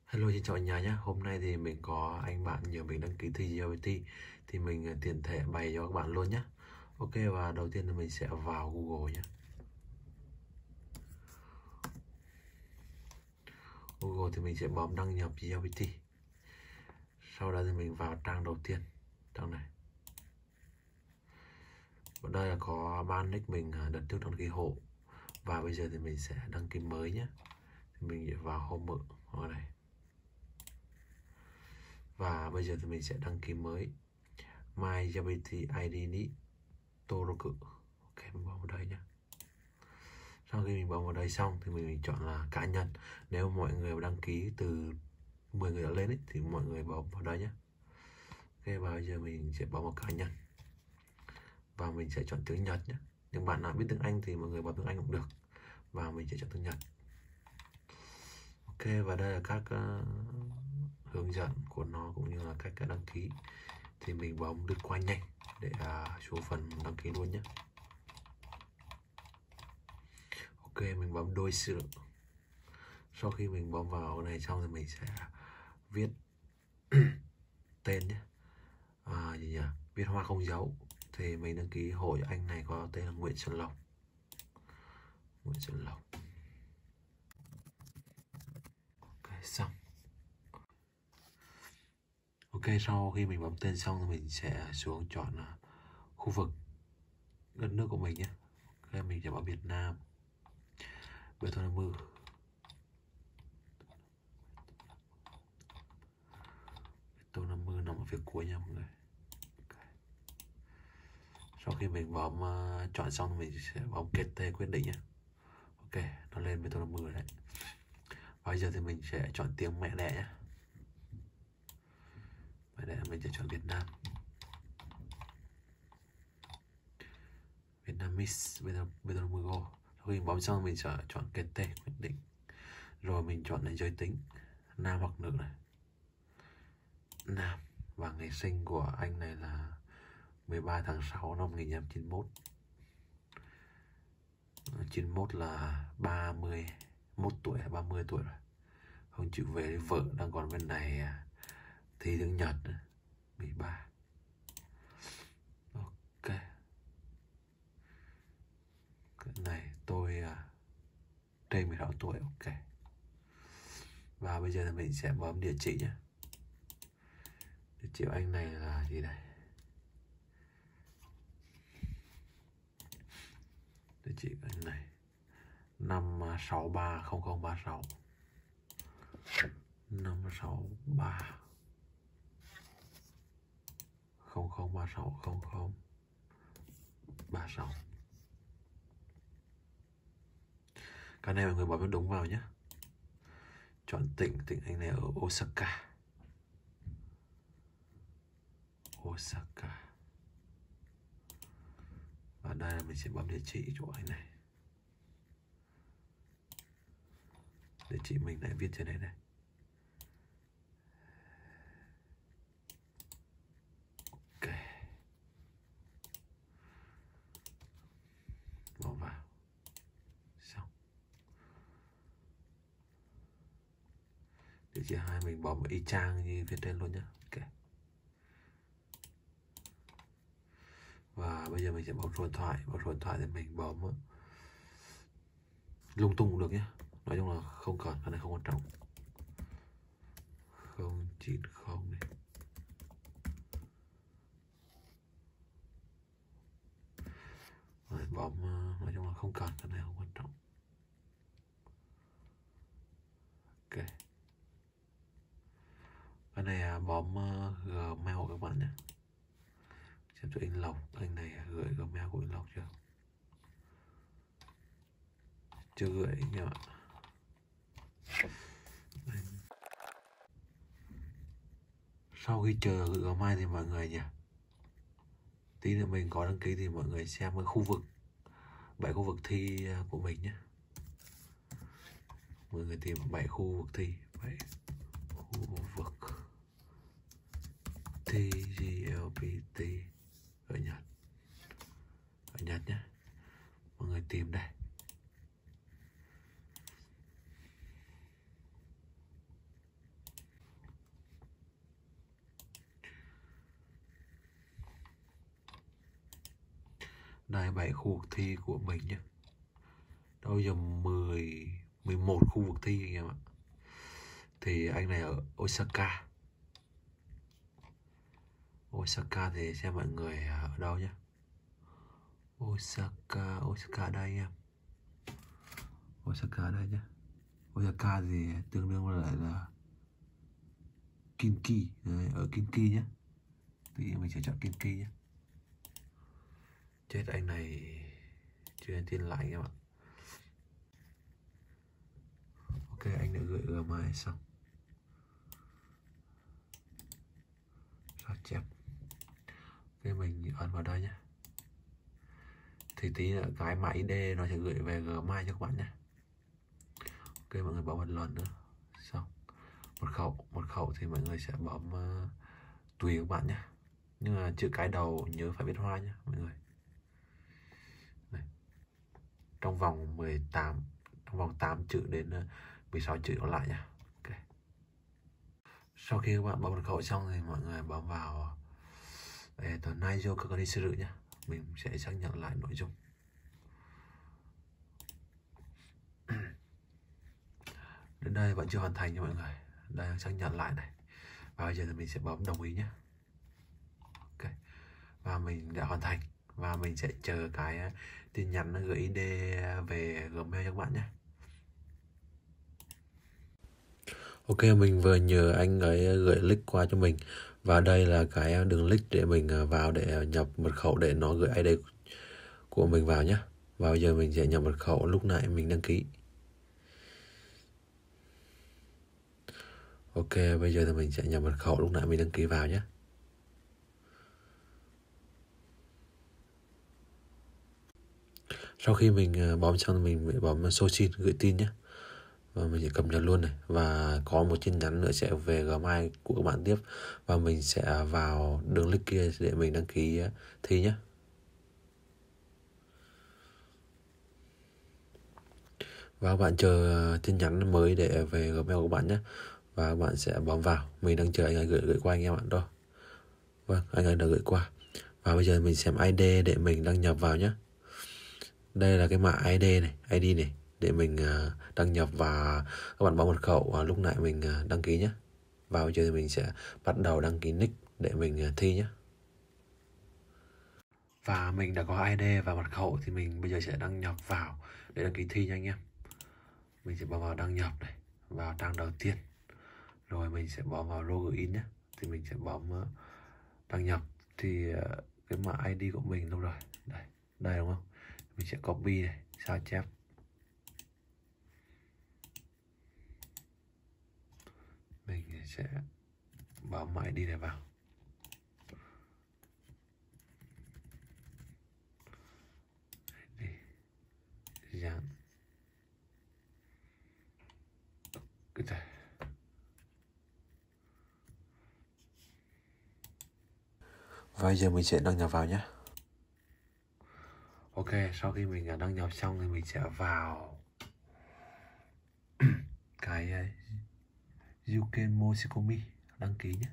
Hello, xin chào anh nhà nhé. Hôm nay thì mình có anh bạn nhờ mình đăng ký thi GLBT thì mình tiện thể bày cho các bạn luôn nhé. Ok, và đầu tiên là mình sẽ vào Google nhé. Google thì mình sẽ bấm đăng nhập GLBT. Sau đó thì mình vào trang đầu tiên, trang này. Ở đây là có ban nick mình đợt trước đăng ký hộ. Và bây giờ thì mình sẽ đăng ký mới nhé. Thì mình sẽ vào home ở đây. Và bây giờ thì mình sẽ đăng ký mới. My GLBT ID ni Toroku. Ok, mình bấm vào đây nhé. Sau khi mình bấm vào đây xong thì mình chọn là cá nhân. Nếu mọi người đăng ký từ 10 người đã lên ấy, thì mọi người bấm vào đây nhé. Ok, và bây giờ mình sẽ bấm vào cá nhân và mình sẽ chọn tiếng Nhật nhé. Những bạn nào biết tiếng Anh thì mọi người bấm tiếng Anh cũng được, và mình sẽ chọn tiếng Nhật. Ok, và đây là các hướng dẫn của nó cũng như là cách đăng ký. Thì mình bấm lướt qua nhanh để xuống phần đăng ký luôn nhé. Ok, mình bấm đối xử. Sau khi mình bấm vào này xong thì mình sẽ viết tên nhé. Gì nhỉ? Viết hoa không dấu. Thì mình đăng ký hộ cho anh này có tên là Nguyễn Xuân Lộc. Nguyễn Xuân Lộc. Ok, xong. Ok, sau khi mình bấm tên xong thì mình sẽ xuống chọn khu vực đất nước của mình nhé. Ok, mình sẽ bấm Việt Nam. Việt Nam Mư. Việt Nam Mư nằm ở phía cuối nha mọi người. Okay. Sau khi mình bấm chọn xong mình sẽ bấm kết tên quyết định nhé. Ok, nó lên Việt Nam Mư đấy. Bây giờ thì mình sẽ chọn tiếng mẹ đẻ nhé. Mẹ đẻ mình sẽ chọn Việt Nam. Vietnamese, Vietnamese. Sau khi bấm xong mình sẽ chọn kết tên quyết định. Rồi mình chọn là giới tính, nam hoặc nữ này. Nam. Và ngày sinh của anh này là 13 tháng 6 năm 1991. 91 là 31 tuổi hay 30 tuổi rồi. Không chịu về, vợ đang còn bên này thi tiếng Nhật 13. Ok. Cái này tôi trên 16 tuổi. Ok. Và bây giờ thì mình sẽ bấm địa chỉ nhé. Địa chỉ anh này là gì đây? Địa chỉ anh này 5630036. 563 0036 0036. Cái này mọi người bấm đúng vào nhé. Chọn tỉnh anh này ở Osaka. Osaka. Và đây là mình sẽ bấm địa chỉ chỗ anh này. Địa chỉ mình lại viết trên đây này. Ok. Bỏ vào. Xong. Địa chỉ 2 mình bấm y chang như viết trên luôn nhé. Ok. Và bây giờ mình sẽ bấm số điện thoại. Bấm số điện thoại thì mình bấm lung tung cũng được nhé. Nói chung là không cần, cái này không quan trọng. 090 này. Rồi, bấm nói chung là không cần, cái này không quan trọng. Ok. Cái này bấm Gmail của các bạn nhé. Xem cho anh Lộc, anh này gửi Gmail của anh Lộc chưa? Chưa gửi nhỉ ạ. Sau khi chờ gửi Gmail thì mọi người nhỉ, tí nữa mình có đăng ký thì mọi người xem cái khu vực 7 khu vực thi của mình nhé. Mọi người tìm 7 khu vực thi, 7 khu vực thi GLBT ở Nhật. Ở Nhật nhé. Mọi người tìm đây. Đây 7 khu vực thi của mình nhé. Đâu giờ 11 khu vực thi anh em ạ. Thì anh này ở Osaka. Osaka thì xem mọi người ở đâu nhé. Osaka đây em. Osaka đây nhé. Osaka thì tương đương với lại là Kinki. Đấy, ở Kinki nhé. Thì mình sẽ chọn Kinki nhé. Chết, anh này chưa nhắn tin lại anh em ạ. Ok, anh đã gửi gmail xong. Sao chép. Ok, mình ấn vào đây nhé. Thì tí nữa cái mã ID nó sẽ gửi về gmail cho các bạn nhé. Ok, mọi người bấm một lần nữa. Xong. Mật khẩu thì mọi người sẽ bấm tùy các bạn nhé. Nhưng mà chữ cái đầu nhớ phải viết hoa nhé mọi người. Này. Trong vòng 8 chữ đến 16 chữ còn lại nhé. Ok. Sau khi các bạn bấm mật khẩu xong thì mọi người bấm vào tuần nay vô các đi sử nhé. Mình sẽ xác nhận lại nội dung. Đến đây vẫn chưa hoàn thành nha mọi người. Đây xác nhận lại này. Và bây giờ thì mình sẽ bấm đồng ý nhé. Ok. Và mình đã hoàn thành. Và mình sẽ chờ cái tin nhắn nó gửi ID về Gmail cho các bạn nhé. Ok, mình vừa nhờ anh ấy gửi link qua cho mình. Và đây là cái đường link để mình vào để nhập mật khẩu để nó gửi ID của mình vào nhé. Và bây giờ mình sẽ nhập mật khẩu lúc nãy mình đăng ký. Ok, bây giờ thì mình sẽ nhập mật khẩu lúc nãy mình đăng ký vào nhé. Sau khi mình bấm xong thì mình bấm show xin gửi tin nhé. Và mình sẽ cập nhật luôn này. Và có một tin nhắn nữa sẽ về Gmail của các bạn tiếp. Và mình sẽ vào đường link kia để mình đăng ký thi nhé. Và các bạn chờ tin nhắn mới để về Gmail của bạn nhé. Và các bạn sẽ bấm vào. Mình đang chờ anh ấy gửi qua anh em bạn đó. Vâng, anh ấy đã gửi qua. Và bây giờ mình xem ID để mình đăng nhập vào nhé. Đây là cái mã ID này để mình đăng nhập và các bạn bấm mật khẩu lúc nãy mình đăng ký nhé. Và bây giờ thì mình sẽ bắt đầu đăng ký nick để mình thi nhé. Và mình đã có ID và mật khẩu thì mình bây giờ sẽ đăng nhập vào để đăng ký thi nha anh em. Mình sẽ bấm vào đăng nhập này, vào trang đầu tiên. Rồi mình sẽ bấm vào login nhé. Thì mình sẽ bấm đăng nhập. Thì cái mã ID của mình đâu rồi? Đây đúng không? Mình sẽ copy này, sao chép. Mình sẽ bấm mã ID này vào. Dán. Cái này. Và bây giờ mình sẽ đăng nhập vào nhé. Ok, sau khi mình đã đăng nhập xong thì mình sẽ vào cái Yuken Moshikomi đăng ký nhé.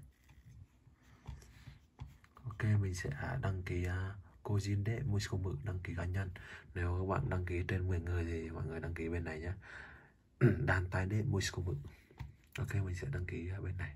Ok, mình sẽ đăng ký Kojinde Moshikomi đăng ký cá nhân. Nếu các bạn đăng ký trên 10 người thì mọi người đăng ký bên này nhé. Đàn tai đế Moshikomi. Ok, mình sẽ đăng ký ở bên này.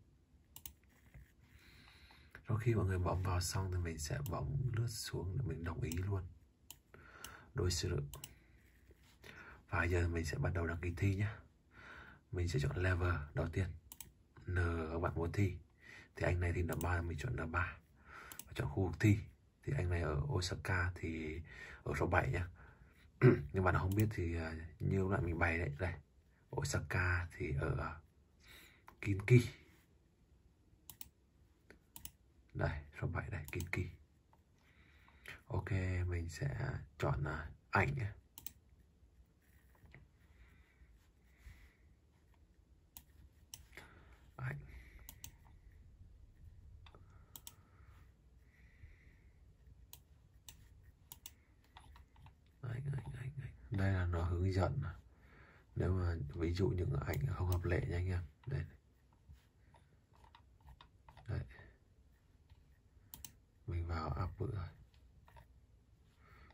Sau khi mọi người bấm vào xong thì mình sẽ bấm lướt xuống để mình đồng ý luôn. Đối xử. Và giờ mình sẽ bắt đầu đăng ký thi nhé. Mình sẽ chọn level đầu tiên. N các bạn muốn thi. Thì anh này thì N3, mình chọn N3. Và chọn khu vực thi. Thì anh này ở Osaka thì ở số 7 nhé. Nhưng bạn nào không biết thì như lúc nãy mình bày đấy. Đây. Osaka thì ở Kinki. Đây, số 7 đây, Kinki. Ok, mình sẽ chọn ảnh nhé. Ảnh. Đây là nó hướng dẫn. Nếu mà ví dụ những ảnh không hợp lệ nha anh em. Đây. Đây. Mình vào app rồi.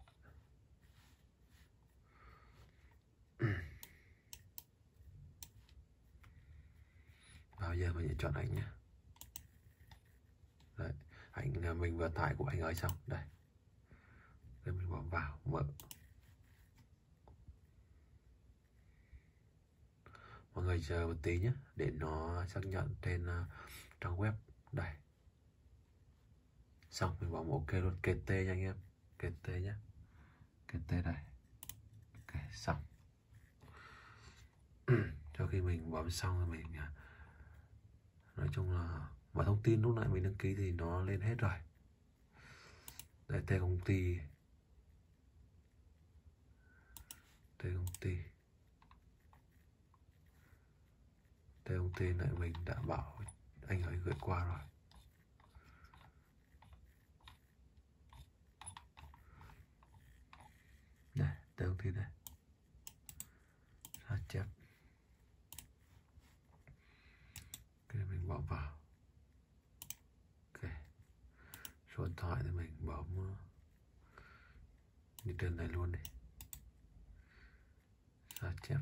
Bây giờ mình sẽ chọn ảnh nhé. Đấy, ảnh mình vừa tải của anh ấy xong. Đây. Đây mình bấm vào, mở. Mọi người chờ một tí nhé, để nó xác nhận trên trang web. Đây. Xong, mình bấm OK luôn, KT nha anh em. KT nhé. KT đây. Ok, xong. Sau khi mình bấm xong rồi mình nói chung là mọi thông tin lúc nãy mình đăng ký thì nó lên hết rồi. Đây, tên công ty. Tên công ty. Tên công ty này mình đã bảo anh ấy gửi qua rồi. Đây, tên công ty đây. Sao chép. Cái này mình bỏ vào. Ok. Số điện thoại thì mình bấm như trên này luôn đi. Sao chép.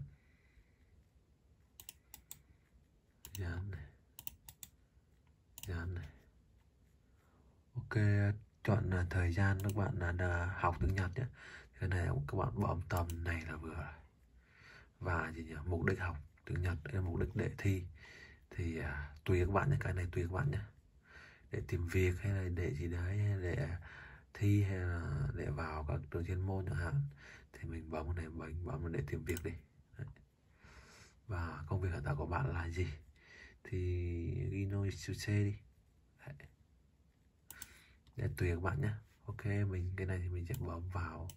Dán này. Dán này. Ok, chọn thời gian các bạn đã học tiếng Nhật nhé. Cái này các bạn bấm tầm này là vừa rồi. Và gì nhỉ? Mục đích học tiếng Nhật là mục đích để thi. Thì tùy các bạn nhé, cái này tùy các bạn nhé. Để tìm việc hay là để gì đấy, hay để thi hay là để vào các trường chuyên môn chẳng hạn, thì mình bấm cái này, mình bấm để tìm việc đi. Đấy. Và công việc hiện tại của bạn là gì thì Gino Suse đi. Đấy. Để tùy các bạn nhé. Ok, mình cái này thì mình sẽ bấm vào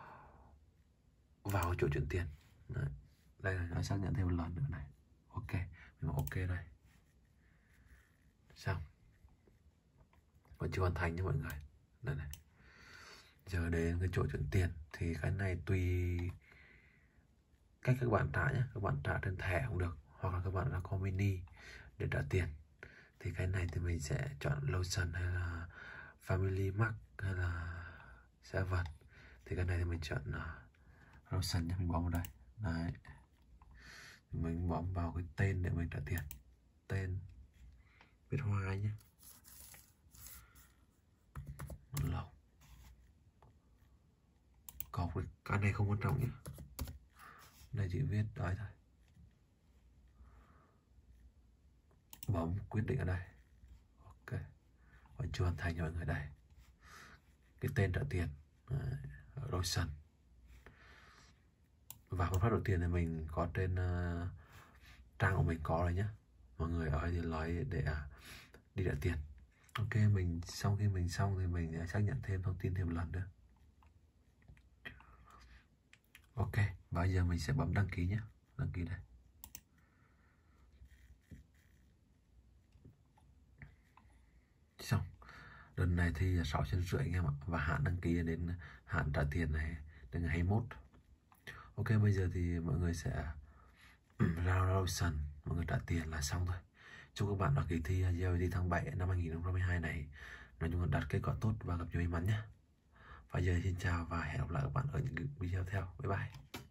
chỗ chuyển tiền. Đấy. Đây là nó xác nhận thêm một lần nữa này. Ok, mình bấm OK đây. Xong. Vẫn chưa hoàn thành nha mọi người. Đây này. Giờ đến cái chỗ chuyển tiền thì cái này tùy cách các bạn trả nhé. Các bạn trả trên thẻ cũng được, hoặc là các bạn là có mini để trả tiền. Thì cái này thì mình sẽ chọn Lawson hay là Family Mart hay là Seven. Thì cái này thì mình chọn Lawson nhé. Mình bấm vào đây. Đấy. Mình bấm vào cái tên để mình trả tiền. Tên viết Hoa nhé. Lâu. Còn cái này không quan trọng nhé. Này chỉ viết đấy thôi. Bấm quyết định ở đây. Ok. Vẫn chưa hoàn thành mọi người đây. Cái tên trả tiền Lawson. Và phương pháp đầu tiên thì mình có trên trang của mình có rồi nhé. Mọi người ở thì nói để đi trả tiền. Ok, mình sau khi mình xong thì mình xác nhận thêm thông tin thêm một lần nữa. Ok, và giờ mình sẽ bấm đăng ký nhé. Đăng ký đây. Xong. Lần này thì 650 anh em ạ. Và hạn đăng ký đến hạn trả tiền này đến ngày 21. Ok, bây giờ thì mọi người sẽ ra Lawson, mọi người trả tiền là xong thôi. Chúc các bạn ở kỳ thi GRE tháng 7 năm 2022 này nói chung là đạt kết quả tốt và gặp nhiều may mắn nhé. Và giờ xin chào và hẹn gặp lại các bạn ở những video tiếp theo. Bye bye.